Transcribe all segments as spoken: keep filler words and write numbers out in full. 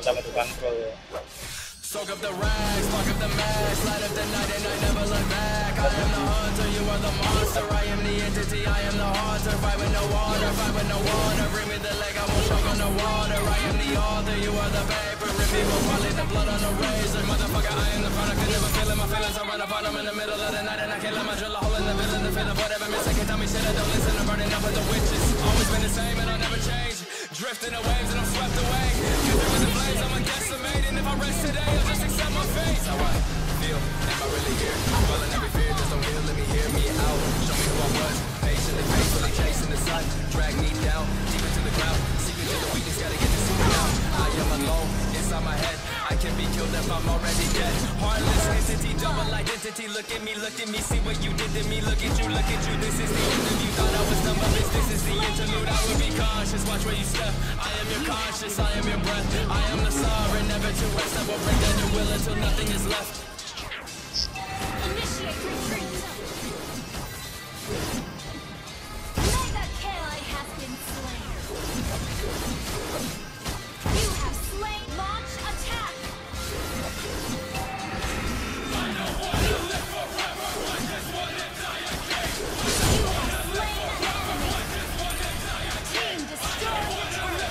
Kita menentukan control. Soak up the rags, fuck up the max, light up the night and I never look back. I am the hunter, you are the monster. I am the entity, I am the haunter. Fight with no water, fight with no water. Bring me the leg, I won't choke on the water. I am the author, you are the vapor. Rip people, probably the blood on the razor. Motherfucker, I am the product, I never feeling my feelings. I run up on them in the middle of the night and I kill them. I drill a hole in the villain, the feeling whatever miss. I can tell me shit, I don't listen. I'm burning up with the witches. Always been the same and I'll never change. Drifting the waves and I'm swept away. Catching with the flames, I'm a decimating. If I rest today, I'll just accept my fate. How I feel, am I really here? Dwelling every fear, just don't heal, let me hear me out. Show me who I was, patiently, faithfully chasing the sun. Drag me down, deep into the ground. Seeping to the weakness, gotta get this secret out. I am alone, inside my head. I can be killed if I'm already dead. Heartless entity, double identity. Look at me, look at me, see what you did to me. Look at you, look at you, this is the end of you. Thought I was done, but this, this is the interlude. I will be cautious, watch where you step. I am your conscience, I am your breath. I am the sovereign, never to rest. I will break down your will until nothing is left. Initiate retreat. Mega kill has been slain. You have slain. Launch attack. I don't want to live forever. I just want to die again. You have slain an enemy. Team destroyed. You have slain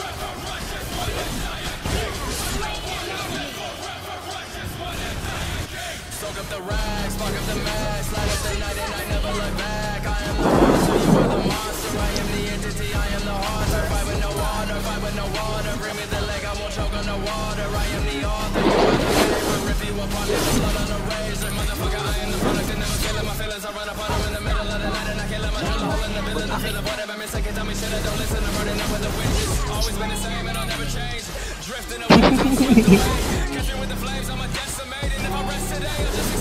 an enemy. Soak up the rags, fuck up the max, light up the night and I never look back. I am the monster, you are the monster. I am the entity, I am the haunter. Fight with no water, fight with no water. Bring me the leg, I won't choke on the water. I am the author, you are the vapor. Rip you apart, leave the blood on the razor. Motherfucker, I am the product and never killing my feelings. I run up on them in the middle of the night and I kill them. I drill a hole in the middle, the feeling whatever miss. I can tell me shit, I don't listen. I'm burning up with the witches. Always been the same and I'll never change. Drifting away, I'm swept away. Catching with the flames, I'm a decimating. If I rest today, I'll just